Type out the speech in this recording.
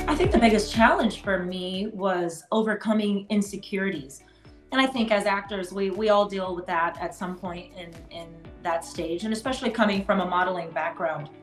I think the biggest challenge for me was overcoming insecurities. And I think as actors, we all deal with that at some point in that stage, and especially coming from a modeling background.